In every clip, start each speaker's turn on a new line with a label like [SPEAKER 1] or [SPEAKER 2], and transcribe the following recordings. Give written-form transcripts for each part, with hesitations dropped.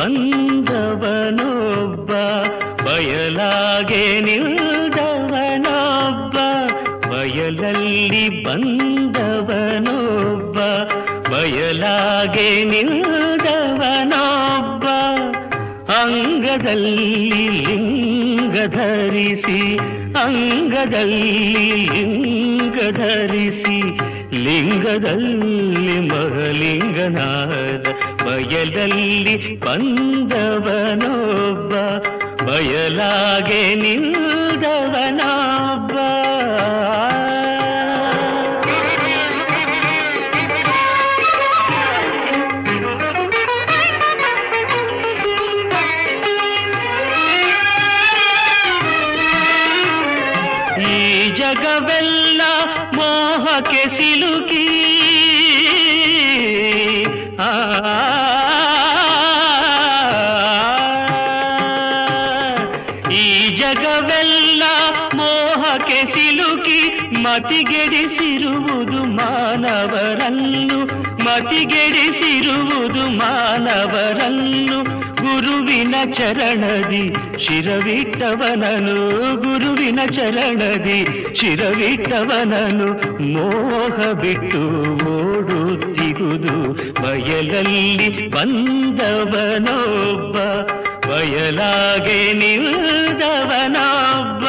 [SPEAKER 1] ಬಂದವನೊಬ್ಬ ಬಯಲಾಗೆ ನಿಲ್ದವನೊಬ್ಬ ಬಯಲಲ್ಲಿ ಬಂದವನೊಬ್ಬ ಬಯಲಾಗೆ ನಿಲ್ದವನೊಬ್ಬ ಅಂಗದಲ್ಲಿ ಲಿಂಗ ಧರಿಸಿ ಅಂಗದಲ್ಲಿ ಲಿಂಗ ಧರಿಸಿ ಲಿಂಗದಲ್ಲಿ ಮಹಲಿಂಗನಾದ ಬಯಲಲ್ಲಿ ಬಂದವನೊಬ್ಬ ಬಯಲಾಗೆ ನಿಲ್ದವನೊಬ್ಬ ಈ ಜಗವೆಲ್ಲ ಮೋಹಕ್ಕೆ ಸಿಲುಕಿ ಈ ಜಗವೆಲ್ಲ ಮೋಹಕ್ಕೆ ಸಿಲುಕಿ ಮತಿಗೆಡಿಸಿರುವುದು ಮಾನವರನ್ನು ಮತಿಗೆಡಿಸಿರುವುದು ಮಾನವರನ್ನು ಗುರುವಿನ ಚರಣದಿ ಶಿರವಿಟ್ಟವನನು ಗುರುವಿನ ಚರಣದಿ ಶಿರವಿಟ್ಟವನನು ಮೋಹ ಬಿಟ್ಟು ಓಡುತ್ತಿರುವುದು ಬಯಲಲ್ಲಿ ಬಂದವನೊಬ್ಬ ಬಯಲಾಗೆ ನಿಲ್ದವನೊಬ್ಬ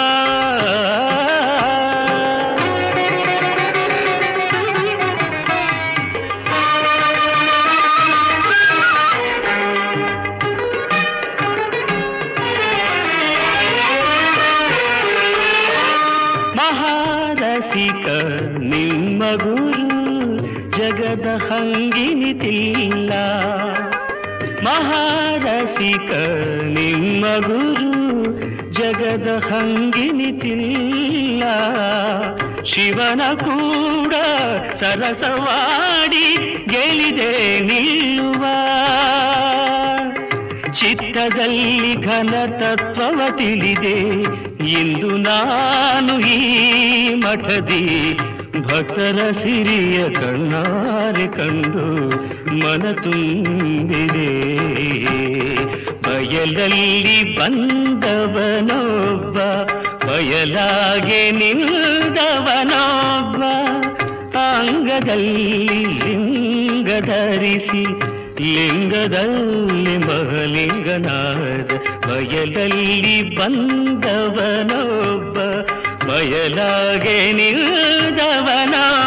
[SPEAKER 1] ಮಹಾರಸಿಕ ನಿಮ್ಮ ಗುರು ಜಗದ ಹಂಗಿನಿತಿಲ್ಲ ಮಹಾರಸಿಕ ನಿಮ್ಮ ಗುರು ಜಗದ ಹಂಗಿನಿತಿಲ್ಲ ಶಿವನ ಕೂಡ ಸರಸವಾಡಿ ಗೆಲಿದೆ ನಿಲ್ಲುವ ಚಿತ್ತದಲ್ಲಿ ಘನ ತತ್ವವ ತಿಳಿದೆ ಇಂದು ನಾನು ಈ ಮಠದಿ ಭಕ್ತರ ಸಿರಿಯ ಕಣ್ಣಾರೆ ಕಂಡು ಮನ ತುಂಬಿದೆ ಬಯಲಲ್ಲಿ ಬಂದವನೊಬ್ಬ ಬಯಲಾಗೆ ನಿಲ್ದವನೊಬ್ಬ ಅಂಗದಲ್ಲಿ ಲಿಂಗ ಧರಿಸಿ ಲಿಂಗದಲ್ಲಿ ಮಹಲಿಂಗನಾದ ಬಯಲಲ್ಲಿ ಬಂದವನೊಬ್ಬ ಬಯಲಾಗೆ ನಿಲ್ದವನೊಬ್ಬ